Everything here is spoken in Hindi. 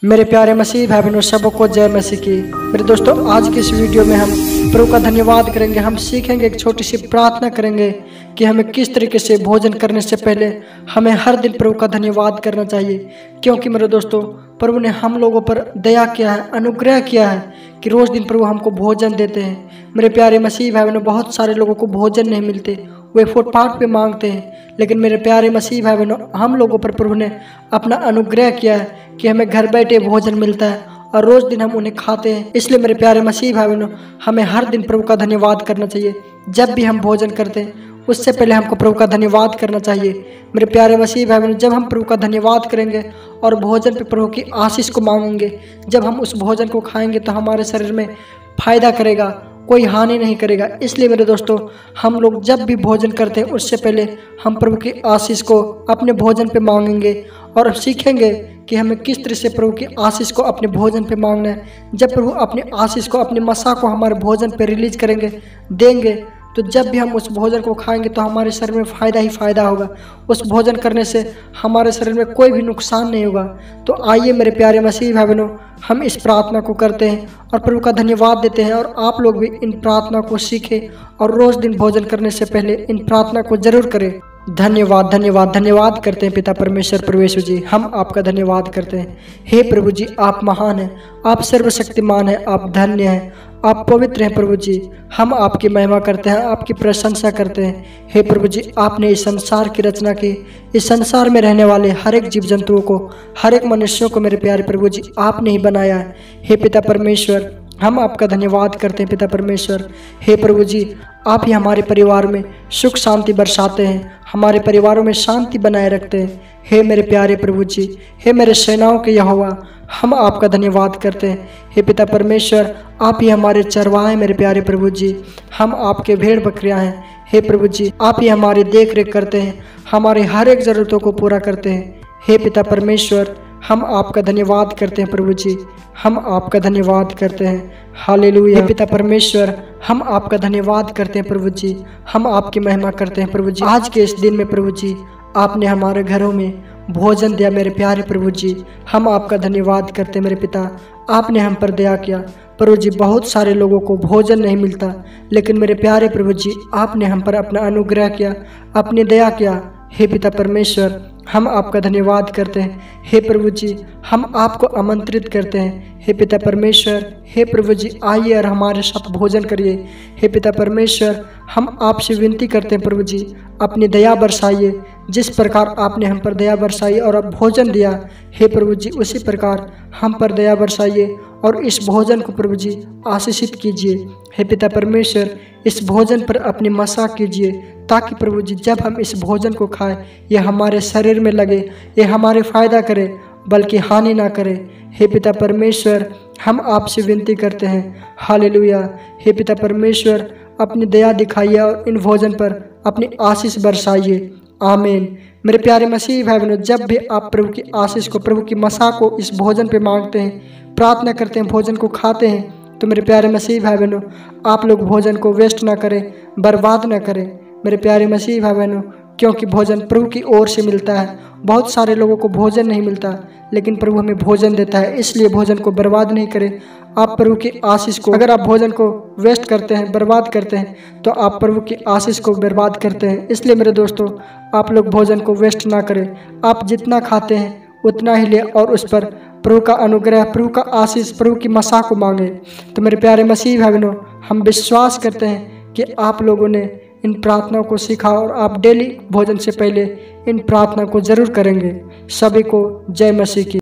मेरे प्यारे मसीह भाई बहनों, सबको जय मसीह की। मेरे दोस्तों, आज की इस वीडियो में हम प्रभु का धन्यवाद करेंगे। हम सीखेंगे, एक छोटी सी प्रार्थना करेंगे कि हमें किस तरीके से भोजन करने से पहले हमें हर दिन प्रभु का धन्यवाद करना चाहिए। क्योंकि मेरे दोस्तों, प्रभु ने हम लोगों पर दया किया है, अनुग्रह किया है कि रोज़ दिन प्रभु हमको भोजन देते हैं। मेरे प्यारे मसीह भाई बहनों, बहुत सारे लोगों को भोजन नहीं मिलते, वे फुटपाथ पे मांगते हैं। लेकिन मेरे प्यारे मसीह भाई बहनों, हम लोगों पर प्रभु ने अपना अनुग्रह किया है कि हमें घर बैठे भोजन मिलता है और रोज़ दिन हम उन्हें खाते हैं। इसलिए मेरे प्यारे मसीह भाई बहनों, हमें हर दिन प्रभु का धन्यवाद करना चाहिए। जब भी हम भोजन करते हैं उससे पहले हमको प्रभु का धन्यवाद करना चाहिए। मेरे प्यारे मसीह भाई बहनों, जब हम प्रभु का धन्यवाद करेंगे और भोजन पे प्रभु की आशीष को मांगेंगे, जब हम उस भोजन को खाएंगे तो हमारे शरीर में फायदा करेगा, कोई हानि नहीं करेगा। इसलिए मेरे दोस्तों, हम लोग जब भी भोजन करते हैं उससे पहले हम प्रभु की आशीष को अपने भोजन पे मांगेंगे और सीखेंगे कि हमें किस तरह से प्रभु की आशीष को अपने भोजन पे मांगना है। जब प्रभु अपनी आशीष को, अपने मसा को हमारे भोजन पे रिलीज करेंगे, देंगे, तो जब भी हम उस भोजन को खाएंगे तो हमारे शरीर में फ़ायदा ही फ़ायदा होगा। उस भोजन करने से हमारे शरीर में कोई भी नुकसान नहीं होगा। तो आइए मेरे प्यारे मसीह भाई बहनों, हम इस प्रार्थना को करते हैं और प्रभु का धन्यवाद देते हैं। और आप लोग भी इन प्रार्थना को सीखें और रोज़ दिन भोजन करने से पहले इन प्रार्थना को जरूर करें। धन्यवाद धन्यवाद धन्यवाद करते हैं पिता परमेश्वर प्रभु यीशु जी, हम आपका धन्यवाद करते हैं। हे प्रभु जी, आप महान हैं, आप सर्वशक्तिमान हैं, आप धन्य हैं, आप पवित्र हैं प्रभु जी। हम आपकी महिमा करते हैं, आपकी प्रशंसा करते हैं। हे प्रभु जी, आपने इस संसार की रचना की, इस संसार में रहने वाले हर एक जीव जंतुओं को, हर एक मनुष्यों को मेरे प्यारे प्रभु जी आपने ही बनाया है। हे पिता परमेश्वर, हम आपका धन्यवाद करते हैं पिता परमेश्वर। हे प्रभु जी, आप ही हमारे परिवार में सुख शांति बरसाते हैं, हमारे परिवारों में शांति बनाए रखते हैं। हे मेरे प्यारे प्रभु जी, हे मेरे सेनाओं के यहोवा, हम आपका धन्यवाद करते हैं। हे पिता परमेश्वर, आप ही हमारे चरवाहे मेरे प्यारे प्रभु जी, हम आपके भेड़ बकरियां हैं। हे प्रभु जी, आप ही हमारी देख रेख करते हैं, हमारे हर एक ज़रूरतों को पूरा करते हैं। हे पिता परमेश्वर, हम आपका धन्यवाद करते हैं प्रभु जी, हम आपका धन्यवाद करते हैं। हालेलुया। हे पिता परमेश्वर, हम आपका धन्यवाद करते हैं प्रभु जी, हम आपकी महिमा करते हैं प्रभु जी। आज के इस दिन में प्रभु जी, आपने हमारे घरों में भोजन दिया मेरे प्यारे प्रभु जी, हम आपका धन्यवाद करते हैं मेरे पिता। आपने हम पर दया किया प्रभु जी। बहुत सारे लोगों को भोजन नहीं मिलता, लेकिन मेरे प्यारे प्रभु जी, आपने हम पर अपना अनुग्रह किया, अपनी दया किया। हे पिता परमेश्वर, हम आपका धन्यवाद करते हैं। हे प्रभु जी, हम आपको आमंत्रित करते हैं। हे पिता परमेश्वर, हे प्रभु जी, आइए और हमारे साथ भोजन करिए। हे पिता परमेश्वर, हम आपसे विनती करते हैं प्रभु जी, अपनी दया बरसाइए। जिस प्रकार आपने हम पर दया बरसाई और अब भोजन दिया, हे प्रभु जी, उसी प्रकार हम पर दया बरसाइए और इस भोजन को प्रभु जी आशीषित कीजिए। हे पिता परमेश्वर, इस भोजन पर अपनी मसा कीजिए, ताकि प्रभु जी जब हम इस भोजन को खाएं, ये हमारे शरीर में लगे, ये हमारे फ़ायदा करे, बल्कि हानि ना करे। हे पिता परमेश्वर, हम आपसे विनती करते हैं। हालेलुया। हे पिता परमेश्वर, अपनी दया दिखाइए और इन भोजन पर अपनी आशीष बरसाइए। आमीन। मेरे प्यारे मसीह भाई बहनों, जब भी आप प्रभु की आशीष को, प्रभु की मसा को इस भोजन पे मांगते हैं, प्रार्थना करते हैं, भोजन को खाते हैं, तो मेरे प्यारे मसीह भाई बहनों, आप लोग भोजन को वेस्ट ना करें, बर्बाद ना करें मेरे प्यारे मसीह भाई बहनों, क्योंकि भोजन प्रभु की ओर से मिलता है। बहुत सारे लोगों को भोजन नहीं मिलता, लेकिन प्रभु हमें भोजन देता है। इसलिए भोजन को बर्बाद नहीं करें। आप प्रभु की आशीष को, अगर आप भोजन को वेस्ट करते हैं, बर्बाद करते हैं, तो आप प्रभु की आशीष को बर्बाद करते हैं। इसलिए मेरे दोस्तों, आप लोग भोजन को वेस्ट ना करें। आप जितना खाते हैं उतना ही ले और उस पर प्रभु का अनुग्रह, प्रभु का आशीष, प्रभु की मसा को मांगे। तो मेरे प्यारे मसीह भाई बहनों, हम विश्वास करते हैं कि आप लोगों ने इन प्रार्थनाओं को सीखा और आप डेली भोजन से पहले इन प्रार्थना को जरूर करेंगे। सभी को जय मसीह की।